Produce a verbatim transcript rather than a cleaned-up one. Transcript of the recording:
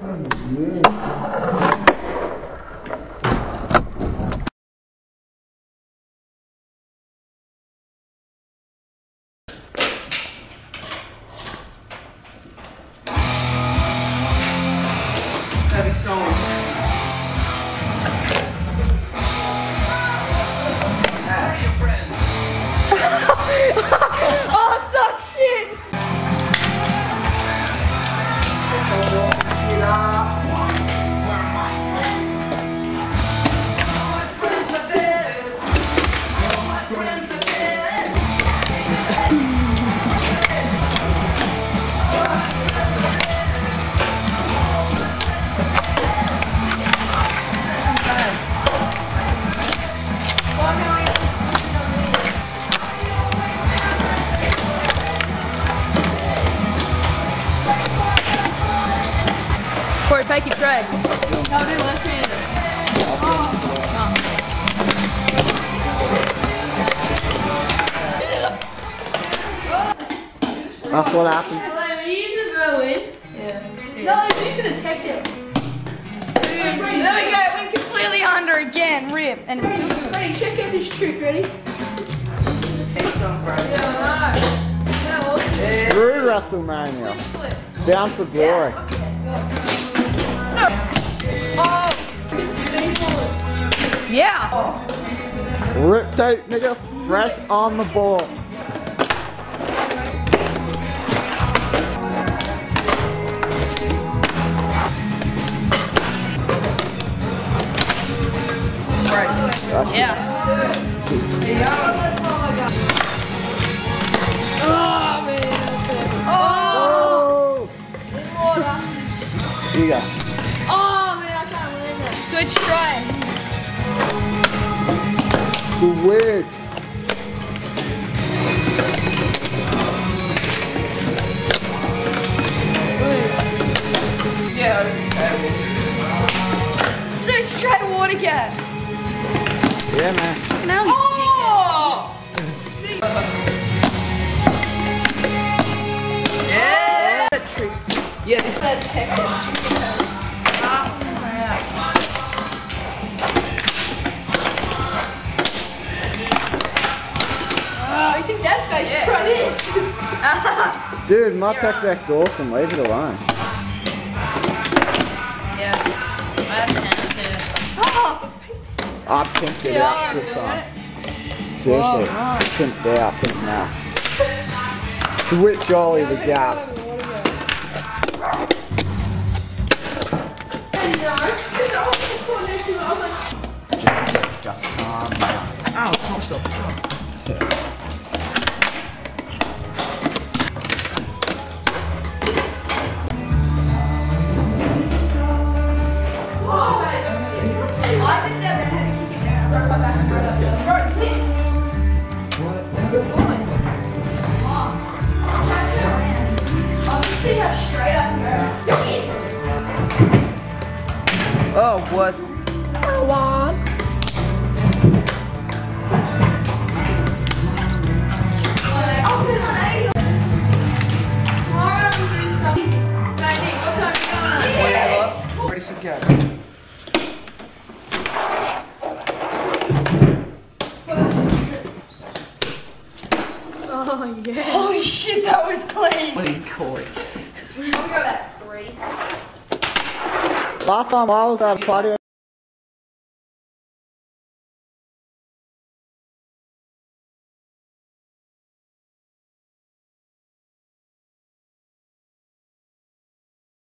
Heavy song. Oh, it sucks shit! Corey, take your drag. I'll do left-handed. Oh. That's what happened. Are you using Berlin? Yeah. No, he's using a tech deck. There we go, went completely under again, rip. And it's still good. Ready, check out this trick, ready? Yeah, I know. Through WrestleMania. Down for glory. Oh! It's speed bullet. Yeah. Rip tape, nigga. Fresh on the ball. Yeah. Oh, man, that's good. Oh! Oh! In water. You go. Oh, man, I can't land that. Switch try. Weird. Yeah, Switch try to water cat. Yeah, man. Now oh! Yeah! Yeah, this is that tech. Oh, you think that's guy should try this? Dude, my tech deck's awesome. Leave it alone. Yeah. I have to hand it Oh, I pimped it yeah, out I'm this doing time. it. Seriously. Pimped it out, pimped now. Switch Ollie the gap. Just calm down. Ow, oh, stop. Oh, what? What? Whatever. Ready, set, go. Oh, yeah. Holy shit, that was clean. What do you call it? I'm gonna go that three. Last time I was at a party.